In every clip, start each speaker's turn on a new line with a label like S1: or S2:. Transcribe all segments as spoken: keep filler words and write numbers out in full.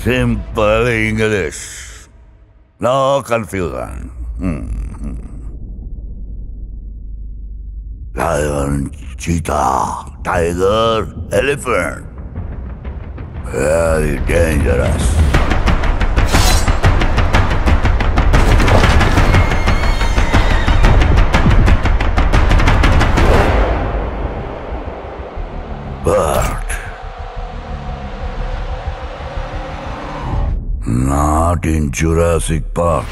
S1: Simple English. No confusion. Hmm. Lion, cheetah, tiger, elephant. Very dangerous. But not in Jurassic Park.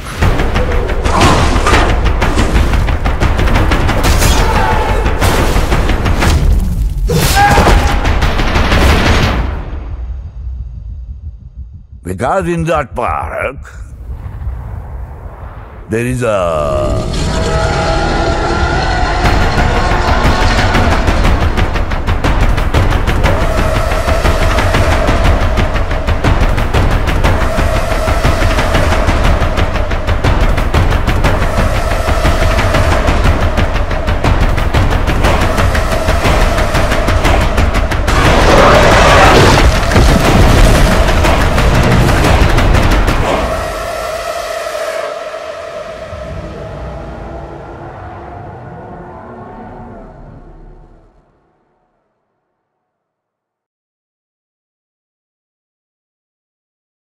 S1: Because in that park, there is a